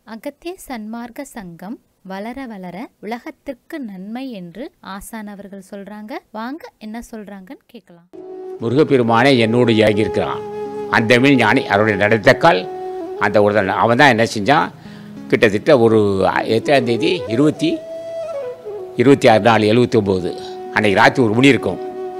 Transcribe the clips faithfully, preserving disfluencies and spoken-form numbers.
அகத்திய சன்மார்க்க சங்கம் வளர வளர உலகத்திற்கு நன்மை என்று ஆசான் அவர்கள் சொல்றாங்க. வாங்க என்ன சொல்றாங்கன்னு கேட்கலாம். முருகப்பெருமானே என்னோடு இறங்கியிருக்கிறான். அந்த மீன் ஞானி அவருடைய நடத்தக்கால் அந்த ஒரு அவன் தான் என்ன செஞ்சான், கிட்டத்தட்ட ஒரு எட்டாம் தேதி இருபத்தி இருபத்தி ஆறு நாலு எழுபத்தி ஒம்பது அன்றைக்கி ராத்திரி ஒரு மணி இருக்கும்.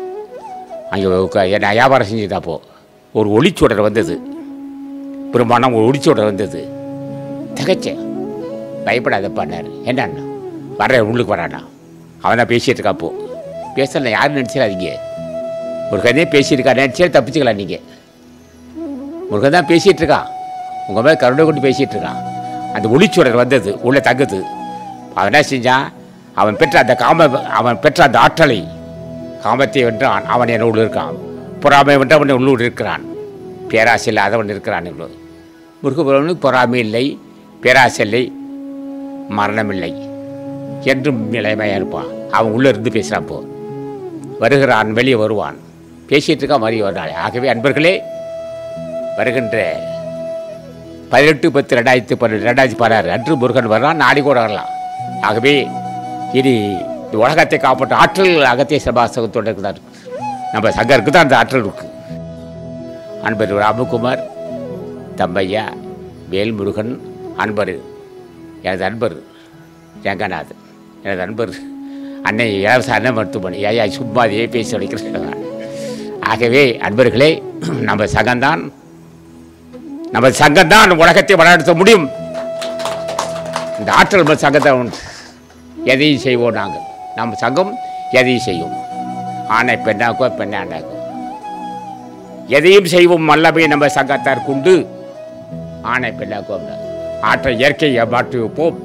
அங்கே நான் வியாபாரம் செஞ்சுதாப்போ ஒரு ஒளிச்சுடர் வந்தது. பெரும்பாலும் ஒரு ஒளிச்சுடர் வந்தது. தகச்சேன், பயப்படாதப்பான்னாரு. என்னண்ணா வர்ற உள்ளுக்கு வரானா, அவன் தான் பேசிகிட்டு இருக்காப்போ. பேசல யாரும் நினச்சிடாதீங்க, முருகன் தான் பேசியிருக்கா நினச்சே தப்பிச்சுக்கலாம். நீங்கள் முருகன் தான் பேசிகிட்டு இருக்கான், உங்கள் மேலே கருணை கொண்டு பேசிகிட்டு இருக்கான். அந்த ஒளிச்சுடர் வந்தது, உள்ளே தங்குது. அவன் என்ன செஞ்சான், அவன் பெற்ற அந்த காம அவன் பெற்ற அந்த ஆற்றலை, காமத்தை வென்றான். அவன் என்னோடு இருக்கான். பொறாமை வென்று அவன் உள்ளூர் இருக்கிறான். பேராசை இல்லாதவன் இருக்கிறான். இவ்வளோ முருகபுரனுக்கு பொறாமை இல்லை, பேராசை இல்லை, மரணம் இல்லை, என்றும் நிலைமையாக இருப்பான். அவன் உள்ளே இருந்து பேசுகிறான். போ வருகிறான், வெளியே வருவான், பேசிகிட்டு இருக்கான், மறி வருவான். ஆகவே அன்பர்களே, வருகின்ற பதினெட்டு பத்து ரெண்டாயிரத்தி பன்னெண்டு ரெண்டாயிரத்தி பதினாறு அன்று முருகன் வரலாம், நாளை கூட வரலாம். ஆகவே இனி இந்த உலகத்தை காப்பாற்ற ஆற்றல் அகத்திய சபாசகத்தோடு இருக்கிறார். நம்ம சங்கருக்கு தான் அந்த ஆற்றல் இருக்குது. அன்பர் ராமகுமார், தம்பையா, வேல்முருகன், அன்பர் எனது அன்பர் ரங்கநாதன், எனது அன்பர் அன்னை இலவச அன்ன மருத்துவமனை. ஐயா சும்மா அதே பேசி வைக்கிறேன். ஆகவே அன்பர்களே, நம்ம சங்கம்தான் நம்ம சங்கம்தான் உலகத்தை வளர்த்த முடியும். இந்த ஆற்றல் நம்ம சங்கத்தான் உண்டு. எதையும் செய்வோம் நாங்கள். நம்ம சங்கம் எதையும் செய்வோம். ஆணை பெண்ணாக்கோ பெண்ணாண்டாக்கோ எதையும் செய்வோம். வல்லமை நம்ம சங்கத்தார் கொண்டு ஆணை பெண்ணாக்கோ ஆற்றல் இயற்கையை மாற்றி வைப்போம்.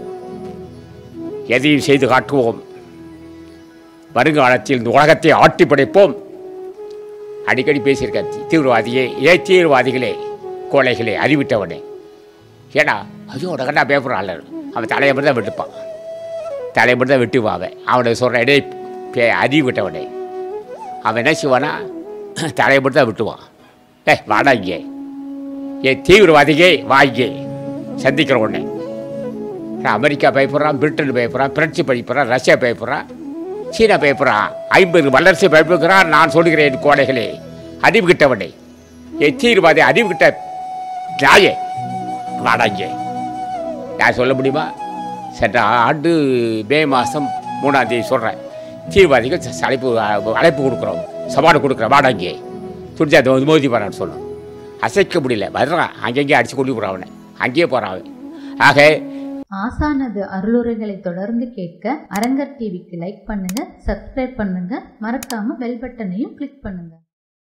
எதையும் செய்து காட்டுவோம். வருங்காலத்தில் இந்த உலகத்தை ஆட்டி படைப்போம். அடிக்கடி பேசியிருக்க தீவிரவாதியே, ஏ தீவிரவாதிகளே, கோழைகளே, அறிவிட்டவனே. ஏன்னா ஐயோ உடகண்டா பேப்பர் அவன் தலையை மட்டும் தான் வெட்டுப்பான். தலையை மட்டும் தான் வெட்டுவான். அவனை சொல்கிற இடே பே அறிவிட்டவனே. அவன் என்ன செய்வானா, தலையை மட்டும் தான் விட்டுவான். ஏ வாடா இங்கே, ஏ தீவிரவாதிகே வாங்கே சந்திக்கிற உடனே. அமெரிக்கா பயப்படுறான், பிரிட்டன் பயப்படுறான், பிரெஞ்சு பயப்படுறான், ரஷ்யா பயப்படுறான், சீனா பயப்படுறான், ஐம்பது வல்லரசு பயப்படுகிறான். நான் சொல்கிறேன் கோடைகளே, அறிவுகிட்டவனே, ஏ தீவிரவாதி அறிவுகிட்ட நாயே வாடாங்கே. யார் சொல்ல முடியுமா? சென்ற ஆண்டு மே மாதம் மூணாம் தேதி சொல்கிறேன், தீவிரவாதிகள் அழைப்பு அழைப்பு கொடுக்குறோம், சவால் கொடுக்குறோம், வாடாங்கே துணிஞ்சா அது மோதி போகிறான்னு சொன்னோம். அசைக்க முடியல, வர்றான், அங்கங்கே அடித்து கொண்டு போகிறான். அவனை அங்கேயே போகிறான். ஆக ஆசானது அருளுரைகளை தொடர்ந்து கேட்க அரங்கர் டிவிக்கு லைக் பண்ணுங்க, சப்ஸ்கிரைப் பண்ணுங்க, மறக்காம பெல் பட்டனையும் கிளிக் பண்ணுங்க.